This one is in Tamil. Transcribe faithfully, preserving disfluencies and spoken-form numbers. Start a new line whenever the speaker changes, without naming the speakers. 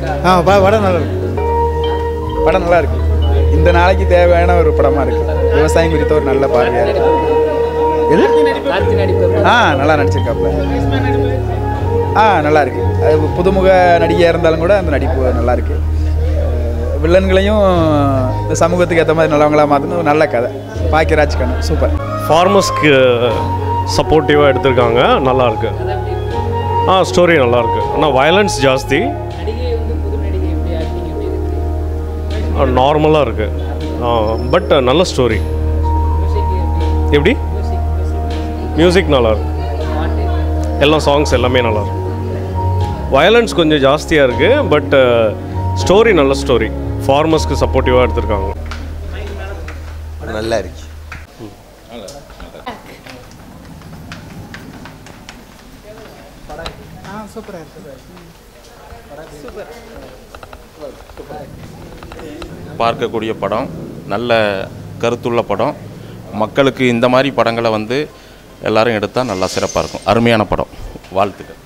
ஆ படம் நல்லா இருக்கு. படம் நல்லா இருக்கு. இந்த நாளைக்கு தேவையான ஒரு படமா இருக்கு. விவசாயம் குறித்த ஒரு நல்ல பார்வையா இருக்கு. எது? ஆ நல்லா நடிச்சிருக்காப்ல. ஆ நல்லா இருக்கு. அது புதுமுக நடிகையாக இருந்தாலும் கூட அந்த நடிப்பு நல்லா இருக்கு. வில்லன்களையும் இந்த சமூகத்துக்கு ஏற்ற மாதிரி நல்லவங்களாக மாற்றணும். நல்ல கதை. பாக்கியராஜ் கண்ணு சூப்பர்.
ஃபார்மர்ஸ்க்கு சப்போர்ட்டிவாக எடுத்திருக்காங்க. நல்லாயிருக்கு. ஆ ஸ்டோரி நல்லாயிருக்கு. ஆனால் வயலன்ஸ் ஜாஸ்தி. நார்மலாக இருக்குது. பட் நல்ல ஸ்டோரி. எப்படி? மியூசிக் நல்லாயிருக்கு. எல்லா சாங்ஸ் எல்லாமே நல்லாயிருக்கு. வயலன்ஸ் கொஞ்சம் ஜாஸ்தியாக இருக்குது. பட் ஸ்டோரி நல்ல ஸ்டோரி. ஃபார்மர்ஸ்க்கு சப்போர்ட்டிவாக எடுத்திருக்காங்க.
நல்லா இருக்கு.
பார்க்கக்கூடிய படம், நல்ல கருத்துள்ள படம். மக்களுக்கு இந்த மாதிரி படங்களை வந்து எல்லாரும் எடுத்தால் நல்லா சிறப்பாக இருக்கும். அருமையான படம். வாழ்த்துக்கள்.